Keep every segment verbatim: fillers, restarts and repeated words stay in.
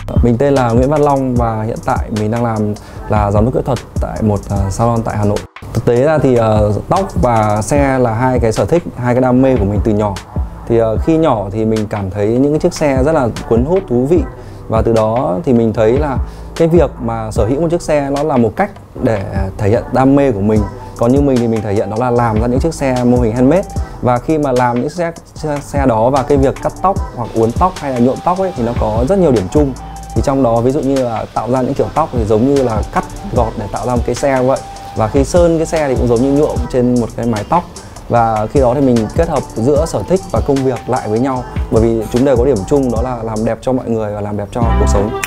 Mình tên là Nguyễn Văn Long và hiện tại mình đang làm là giám đốc kỹ thuật tại một uh, salon tại Hà Nội. Thực tế ra thì uh, tóc và xe là hai cái sở thích, hai cái đam mê của mình từ nhỏ. Thì uh, khi nhỏ thì mình cảm thấy những cái chiếc xe rất là cuốn hút, thú vị. Và từ đó thì mình thấy là cái việc mà sở hữu một chiếc xe nó là một cách để thể hiện đam mê của mình. Còn như mình thì mình thể hiện đó là làm ra những chiếc xe mô hình handmade. Và khi mà làm những chiếc xe, xe đó và cái việc cắt tóc hoặc uốn tóc hay là nhuộm tóc ấy thì nó có rất nhiều điểm chung. Thì trong đó ví dụ như là tạo ra những kiểu tóc thì giống như là cắt gọt để tạo ra một cái xe vậy. Và khi sơn cái xe thì cũng giống như nhuộm trên một cái mái tóc. Và khi đó thì mình kết hợp giữa sở thích và công việc lại với nhau. Bởi vì chúng đều có điểm chung đó là làm đẹp cho mọi người và làm đẹp cho cuộc sống.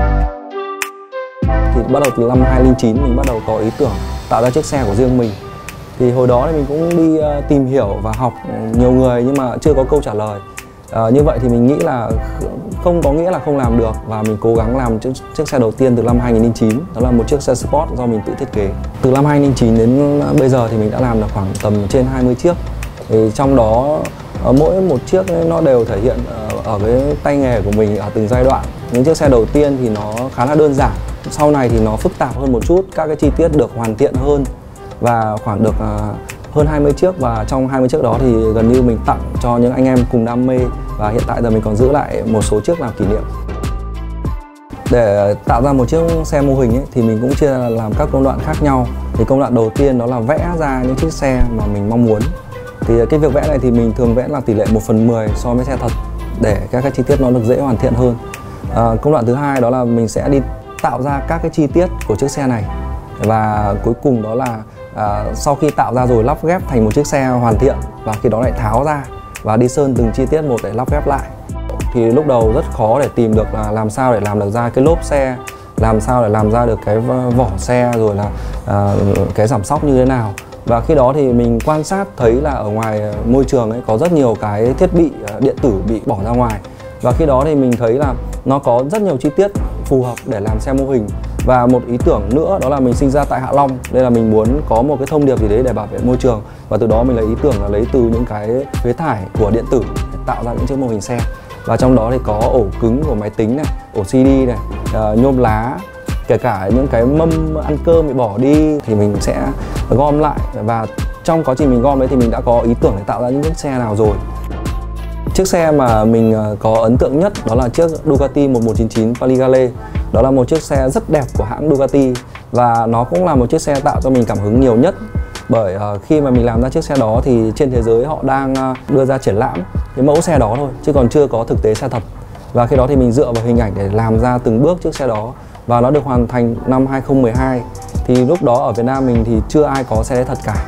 Thì bắt đầu từ năm hai không không chín mình bắt đầu có ý tưởng tạo ra chiếc xe của riêng mình. Thì hồi đó thì mình cũng đi uh, tìm hiểu và học nhiều người nhưng mà chưa có câu trả lời. Uh, như vậy thì mình nghĩ là không có nghĩa là không làm được và mình cố gắng làm chiếc, chiếc xe đầu tiên từ năm hai không không chín. Đó là một chiếc xe sport do mình tự thiết kế. Từ năm hai không không chín đến bây giờ thì mình đã làm được khoảng tầm trên hai mươi chiếc. Thì trong đó uh, mỗi một chiếc nó đều thể hiện uh, ở cái tay nghề của mình ở từng giai đoạn. Những chiếc xe đầu tiên thì nó khá là đơn giản. Sau này thì nó phức tạp hơn một chút, các cái chi tiết được hoàn thiện hơn. Và khoảng được uh, hơn hai mươi chiếc và trong hai mươi chiếc đó thì gần như mình tặng cho những anh em cùng đam mê. Và hiện tại giờ mình còn giữ lại một số chiếc làm kỷ niệm. Để tạo ra một chiếc xe mô hình ấy, thì mình cũng chia làm các công đoạn khác nhau. Thì công đoạn đầu tiên đó là vẽ ra những chiếc xe mà mình mong muốn. Thì cái việc vẽ này thì mình thường vẽ là tỷ lệ một phần mười so với xe thật để các cái chi tiết nó được dễ hoàn thiện hơn. À, công đoạn thứ hai đó là mình sẽ đi tạo ra các cái chi tiết của chiếc xe này. Và cuối cùng đó là à, sau khi tạo ra rồi lắp ghép thành một chiếc xe hoàn thiện và khi đó lại tháo ra và đi sơn từng chi tiết một để lắp ghép lại. Thì lúc đầu rất khó để tìm được là làm sao để làm được ra cái lốp xe, làm sao để làm ra được cái vỏ xe rồi là à, cái giảm xóc như thế nào. Và khi đó thì mình quan sát thấy là ở ngoài môi trường ấy có rất nhiều cái thiết bị điện tử bị bỏ ra ngoài. Và khi đó thì mình thấy là nó có rất nhiều chi tiết phù hợp để làm xe mô hình. Và một ý tưởng nữa đó là mình sinh ra tại Hạ Long, nên là mình muốn có một cái thông điệp gì đấy để bảo vệ môi trường. Và từ đó mình lấy ý tưởng là lấy từ những cái phế thải của điện tử để tạo ra những chiếc mô hình xe. Và trong đó thì có ổ cứng của máy tính này, ổ xê đê này, uh, nhôm lá, kể cả những cái mâm ăn cơm bị bỏ đi thì mình sẽ gom lại. Và trong quá trình mình gom đấy thì mình đã có ý tưởng để tạo ra những chiếc xe nào rồi. Chiếc xe mà mình có ấn tượng nhất đó là chiếc Ducati một một chín chín Panigale. Đó là một chiếc xe rất đẹp của hãng Ducati và nó cũng là một chiếc xe tạo cho mình cảm hứng nhiều nhất. Bởi uh, khi mà mình làm ra chiếc xe đó thì trên thế giới họ đang uh, đưa ra triển lãm cái mẫu xe đó thôi chứ còn chưa có thực tế xe thật. Và khi đó thì mình dựa vào hình ảnh để làm ra từng bước chiếc xe đó và nó được hoàn thành năm hai không một hai. Thì lúc đó ở Việt Nam mình thì chưa ai có xe đấy thật cả.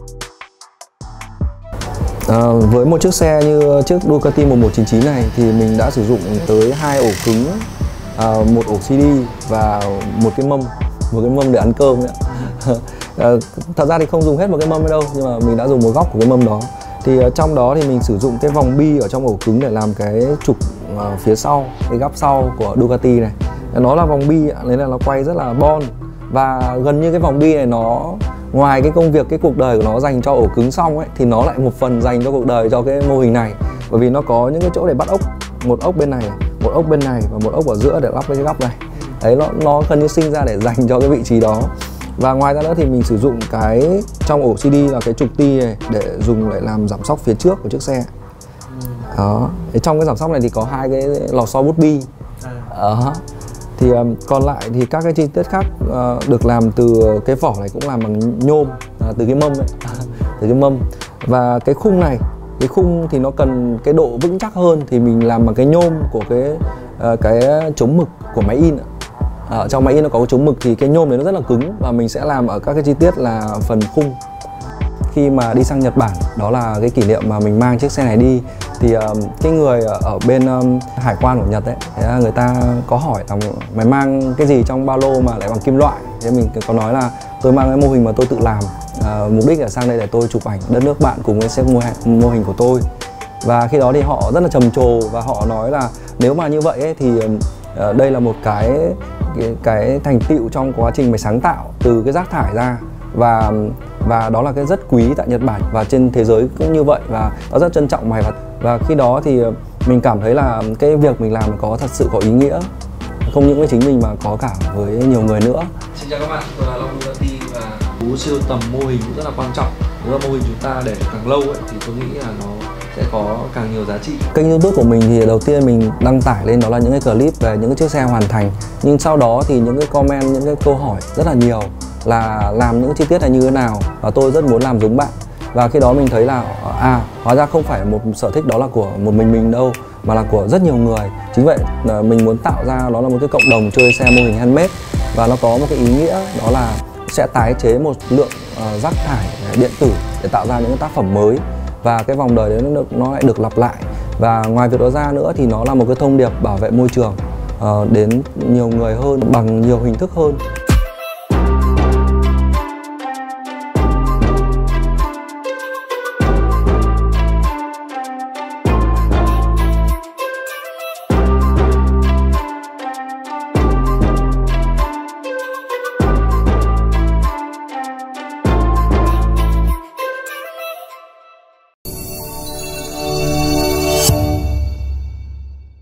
À, với một chiếc xe như chiếc Ducati một một chín chín này thì mình đã sử dụng tới hai ổ cứng, à, một ổ xê đê và một cái mâm, một cái mâm để ăn cơm ấy. À, thật ra thì không dùng hết một cái mâm đâu nhưng mà mình đã dùng một góc của cái mâm đó. Thì uh, trong đó thì mình sử dụng cái vòng bi ở trong ổ cứng để làm cái trục uh, phía sau, cái gắp sau của Ducati này. Nó là vòng bi nên là nó quay rất là bon và gần như cái vòng bi này nó ngoài cái công việc, cái cuộc đời của nó dành cho ổ cứng xong ấy thì nó lại một phần dành cho cuộc đời cho cái mô hình này. Bởi vì nó có những cái chỗ để bắt ốc, một ốc bên này, một ốc bên này và một ốc ở giữa để lắp với cái góc này. Đấy, nó, nó gần như sinh ra để dành cho cái vị trí đó. Và ngoài ra nữa thì mình sử dụng cái trong ổ xê đê là cái trục ti này để dùng để làm giảm xóc phía trước của chiếc xe. Đó. Thì trong cái giảm xóc này thì có hai cái lò xo bút bi. Đó. Thì um, còn lại thì các cái chi tiết khác uh, được làm từ cái vỏ này cũng làm bằng nhôm, uh, từ cái mâm ấy, từ cái mâm. Và cái khung này, cái khung thì nó cần cái độ vững chắc hơn thì mình làm bằng cái nhôm của cái uh, cái chống mực của máy in. Ở trong máy in nó có cái chống mực thì cái nhôm đấy nó rất là cứng và mình sẽ làm ở các cái chi tiết là phần khung. Khi mà đi sang Nhật Bản, đó là cái kỷ niệm mà mình mang chiếc xe này đi thì um, cái người ở bên um, hải quan của Nhật ấy, người ta có hỏi là mày mang cái gì trong ba lô mà lại bằng kim loại. Thế mình có nói là tôi mang cái mô hình mà tôi tự làm, uh, mục đích là sang đây để tôi chụp ảnh đất nước bạn cùng với chiếc mô hình của tôi. Và khi đó thì họ rất là trầm trồ và họ nói là nếu mà như vậy ấy, thì uh, đây là một cái, cái cái thành tựu trong quá trình mày sáng tạo từ cái rác thải ra. Và và đó là cái rất quý tại Nhật Bản và trên thế giới cũng như vậy và nó rất trân trọng mày. Và, và khi đó thì mình cảm thấy là cái việc mình làm có thật sự có ý nghĩa. không những với chính mình mà có cả với nhiều người nữa. Xin chào các bạn, tôi là Long Bugatti và cú siêu tầm mô hình cũng rất là quan trọng. Nếu mà mô hình chúng ta để càng lâu ấy, thì tôi nghĩ là nó sẽ có càng nhiều giá trị. Kênh YouTube của mình thì đầu tiên mình đăng tải lên đó là những cái clip về những cái chiếc xe hoàn thành. Nhưng sau đó thì những cái comment, những cái câu hỏi rất là nhiều là làm những chi tiết này như thế nào, và tôi rất muốn làm giống bạn. Và khi đó mình thấy là à, hóa ra không phải một sở thích đó là của một mình mình đâu, mà là của rất nhiều người. Chính vậy mình muốn tạo ra đó là một cái cộng đồng chơi xe mô hình handmade, và nó có một cái ý nghĩa đó là sẽ tái chế một lượng uh, rác thải điện tử để tạo ra những cái tác phẩm mới, và cái vòng đời đấy nó, được, nó lại được lặp lại. Và ngoài việc đó ra nữa thì nó là một cái thông điệp bảo vệ môi trường uh, đến nhiều người hơn bằng nhiều hình thức hơn.